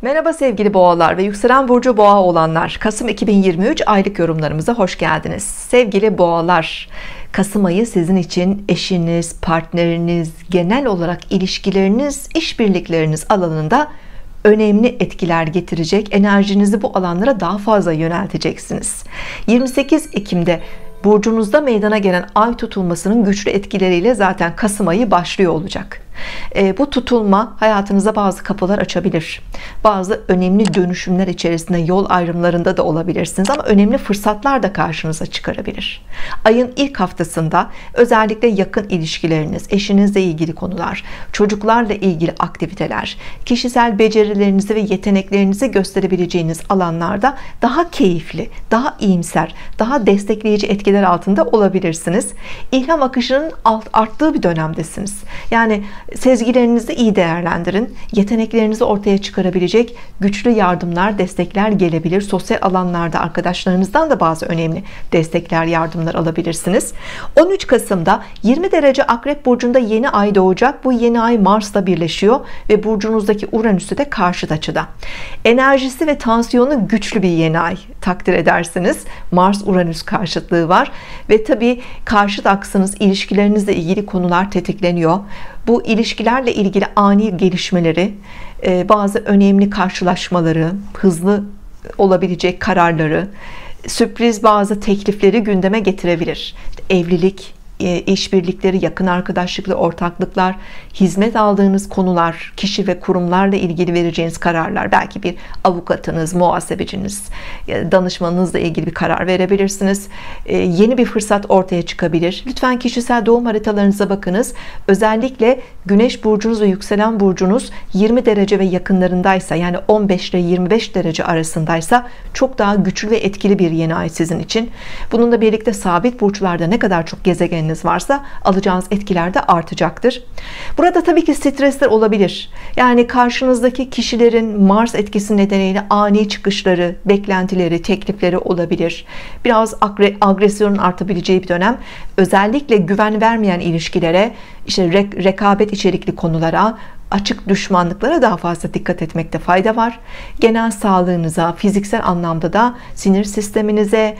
Merhaba sevgili boğalar ve yükselen burcu boğa olanlar, Kasım 2023 aylık yorumlarımıza hoş geldiniz. Sevgili boğalar, Kasım ayı sizin için eşiniz, partneriniz, genel olarak ilişkileriniz, işbirlikleriniz alanında önemli etkiler getirecek. Enerjinizi bu alanlara daha fazla yönelteceksiniz. 28 Ekim'de burcunuzda meydana gelen ay tutulmasının güçlü etkileriyle zaten Kasım ayı başlıyor olacak. Bu tutulma hayatınıza bazı kapılar açabilir. Bazı önemli dönüşümler içerisinde yol ayrımlarında da olabilirsiniz ama önemli fırsatlar da karşınıza çıkarabilir. Ayın ilk haftasında özellikle yakın ilişkileriniz, eşinizle ilgili konular, çocuklarla ilgili aktiviteler, kişisel becerilerinizi ve yeteneklerinizi gösterebileceğiniz alanlarda daha keyifli, daha iyimser, daha destekleyici etkiler altında olabilirsiniz. İlham akışının arttığı bir dönemdesiniz. Yani sezgilerinizi iyi değerlendirin. Yeteneklerinizi ortaya çıkarabilecek güçlü yardımlar, destekler gelebilir. Sosyal alanlarda arkadaşlarınızdan da bazı önemli destekler, yardımlar alabilirsiniz. 13 Kasım'da 20 derece Akrep burcunda yeni ay doğacak. Bu yeni ay Mars'la birleşiyor ve burcunuzdaki Uranüs'ü de karşıt açıda. Enerjisi ve tansiyonu güçlü bir yeni ay, takdir edersiniz. Mars-Uranüs karşıtlığı var ve tabii karşıt aksınız, ilişkilerinizle ilgili konular tetikleniyor. Bu ilişkilerle ilgili ani gelişmeleri, bazı önemli karşılaşmaları, hızlı olabilecek kararları, sürpriz bazı teklifleri gündeme getirebilir. Evlilik, işbirlikleri, yakın arkadaşlıklar, ortaklıklar, hizmet aldığınız konular, kişi ve kurumlarla ilgili vereceğiniz kararlar, belki bir avukatınız, muhasebeciniz, danışmanınızla ilgili bir karar verebilirsiniz. Yeni bir fırsat ortaya çıkabilir. Lütfen kişisel doğum haritalarınıza bakınız. Özellikle Güneş burcunuz ve yükselen burcunuz 20 derece ve yakınlarındaysa, yani 15 ile 25 derece arasındaysa çok daha güçlü ve etkili bir yeni ay sizin için. Bununla birlikte sabit burçlarda ne kadar çok gezegeniniz varsa alacağınız etkiler de artacaktır. Burada tabii ki stresler olabilir. Yani karşınızdaki kişilerin Mars etkisi nedeniyle ani çıkışları, beklentileri, teklifleri olabilir. Biraz agresyonun artabileceği bir dönem. Özellikle güven vermeyen ilişkilere, işte rekabet içerikli konulara, açık düşmanlıklara daha fazla dikkat etmekte fayda var. Genel sağlığınıza, fiziksel anlamda da sinir sisteminize,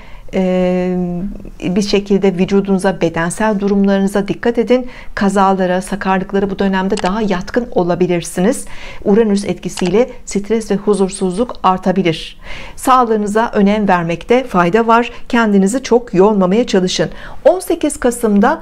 bir şekilde vücudunuza, bedensel durumlarınıza dikkat edin. Kazalara, sakarlıklara bu dönemde daha yatkın olabilirsiniz. Uranüs etkisiyle stres ve huzursuzluk artabilir. Sağlığınıza önem vermekte fayda var. Kendinizi çok yormamaya çalışın. 18 Kasım'da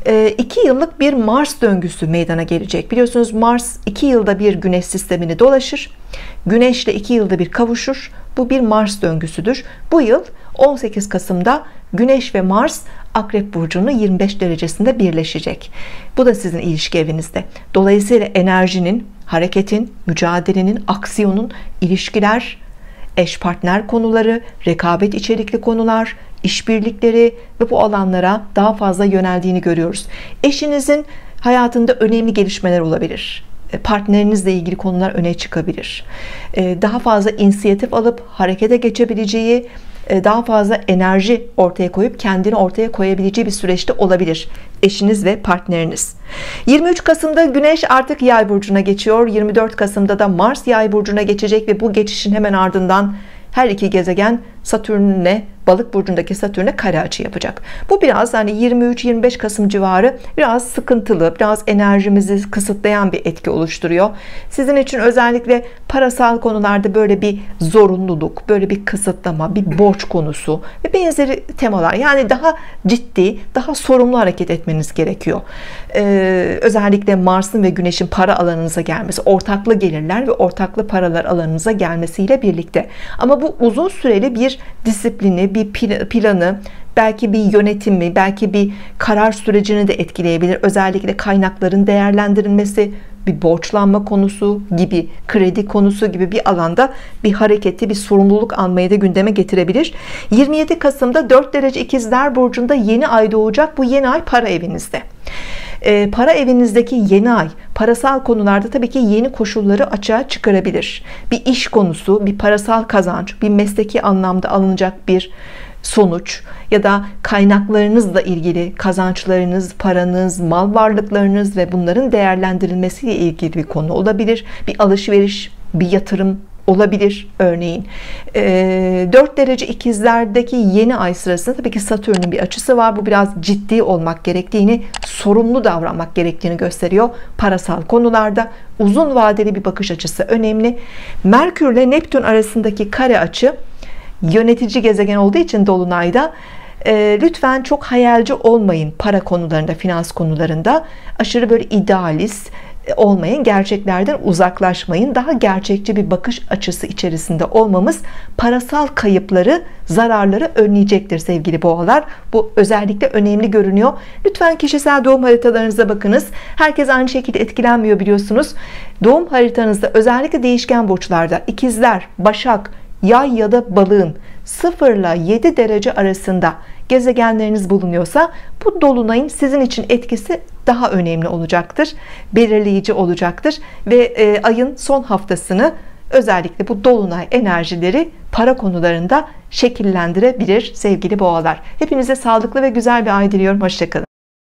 2 yıllık bir Mars döngüsü meydana gelecek. Biliyorsunuz Mars 2 yılda bir Güneş sistemini dolaşır. Güneşle 2 yılda bir kavuşur. Bu bir Mars döngüsüdür. Bu yıl 18 Kasım'da Güneş ve Mars Akrep burcunun 25 derecesinde birleşecek. Bu da sizin ilişki evinizde. Dolayısıyla enerjinin, hareketin, mücadelenin, aksiyonun, ilişkiler, eş partner konuları, rekabet içerikli konular, işbirlikleri ve bu alanlara daha fazla yöneldiğini görüyoruz. Eşinizin hayatında önemli gelişmeler olabilir. Partnerinizle ilgili konular öne çıkabilir. Daha fazla inisiyatif alıp harekete geçebileceği, daha fazla enerji ortaya koyup kendini ortaya koyabileceği bir süreçte olabilir eşiniz ve partneriniz. 23 Kasım'da Güneş artık Yay burcuna geçiyor. 24 Kasım'da da Mars Yay burcuna geçecek ve bu geçişin hemen ardından her iki gezegen Satürn'le, Balık burcundaki Satürn'e kare açı yapacak. Bu biraz hani 23-25 Kasım civarı biraz sıkıntılı, biraz enerjimizi kısıtlayan bir etki oluşturuyor. Sizin için özellikle parasal konularda böyle bir zorunluluk, böyle bir kısıtlama, bir borç konusu ve benzeri temalar. Yani daha ciddi, daha sorumlu hareket etmeniz gerekiyor. Özellikle Mars'ın ve Güneş'in para alanınıza gelmesi, ortaklı gelirler ve ortaklı paralar alanınıza gelmesiyle birlikte. Ama bu uzun süreli bir disiplini, bir planı, belki bir yönetimi, belki bir karar sürecini de etkileyebilir. Özellikle kaynakların değerlendirilmesi, bir borçlanma konusu gibi, kredi konusu gibi bir alanda bir hareketi, bir sorumluluk almayı da gündeme getirebilir. 27 Kasım'da 4 derece İkizler burcunda yeni ay doğacak. Bu yeni ay para evinizde. Para evinizdeki yeni ay parasal konularda tabii ki yeni koşulları açığa çıkarabilir. Bir iş konusu, bir parasal kazanç, bir mesleki anlamda alınacak bir sonuç ya da kaynaklarınızla ilgili kazançlarınız, paranız, mal varlıklarınız ve bunların değerlendirilmesiyle ilgili bir konu olabilir. Bir alışveriş, bir yatırım olabilir örneğin. 4 derece ikizlerdeki yeni ay sırasında tabii ki Satürn'ün bir açısı var. Bu biraz ciddi olmak gerektiğini, sorumlu davranmak gerektiğini gösteriyor. Parasal konularda uzun vadeli bir bakış açısı önemli. Merkür ile Neptün arasındaki kare açı yönetici gezegen olduğu için dolunayda lütfen çok hayalci olmayın. Para konularında, finans konularında aşırı böyle idealist olmayın, gerçeklerden uzaklaşmayın. Daha gerçekçi bir bakış açısı içerisinde olmamız parasal kayıpları, zararları önleyecektir sevgili boğalar. Bu özellikle önemli görünüyor. Lütfen kişisel doğum haritalarınıza bakınız. Herkes aynı şekilde etkilenmiyor biliyorsunuz. Doğum haritanızda özellikle değişken burçlarda ikizler, başak, yay ya da balığın 0 ile 7 derece arasında gezegenleriniz bulunuyorsa bu dolunayın sizin için etkisi daha önemli olacaktır, belirleyici olacaktır ve ayın son haftasını özellikle bu dolunay enerjileri para konularında şekillendirebilir sevgili boğalar. Hepinize sağlıklı ve güzel bir ay diliyorum. Hoşça kalın.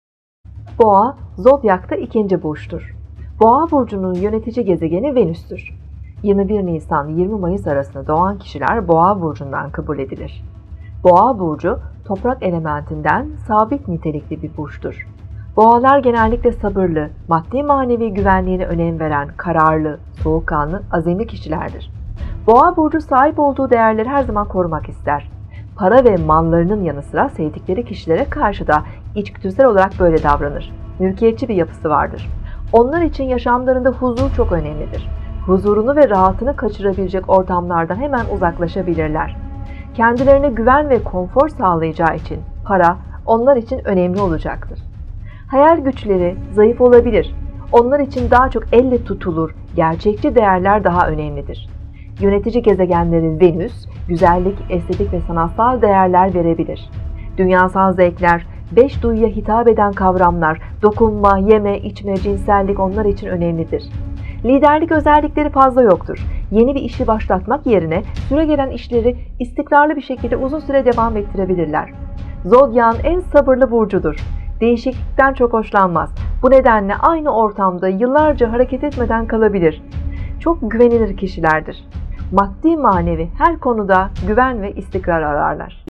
Boğa zodyakta ikinci burçtur. Boğa burcunun yönetici gezegeni Venüs'tür. 21 Nisan 20 Mayıs arasında doğan kişiler Boğa burcundan kabul edilir. Boğa burcu toprak elementinden sabit nitelikli bir burçtur. Boğalar genellikle sabırlı, maddi manevi güvenliğine önem veren, kararlı, soğukkanlı, azimli kişilerdir. Boğa burcu sahip olduğu değerleri her zaman korumak ister. Para ve mallarının yanı sıra sevdikleri kişilere karşı da içgüdüsel olarak böyle davranır. Mülkiyetçi bir yapısı vardır. Onlar için yaşamlarında huzur çok önemlidir. Huzurunu ve rahatını kaçırabilecek ortamlardan hemen uzaklaşabilirler. Kendilerine güven ve konfor sağlayacağı için para onlar için önemli olacaktır. Hayal güçleri zayıf olabilir. Onlar için daha çok elle tutulur, gerçekçi değerler daha önemlidir. Yönetici gezegenleri Venüs, güzellik, estetik ve sanatsal değerler verebilir. Dünyasal zevkler, 5 duyuya hitap eden kavramlar, dokunma, yeme, içme, cinsellik onlar için önemlidir. Liderlik özellikleri fazla yoktur. Yeni bir işi başlatmak yerine süregelen işleri istikrarlı bir şekilde uzun süre devam ettirebilirler. Zodyağın en sabırlı burcudur. Değişiklikten çok hoşlanmaz. Bu nedenle aynı ortamda yıllarca hareket etmeden kalabilir. Çok güvenilir kişilerdir. Maddi manevi her konuda güven ve istikrar ararlar.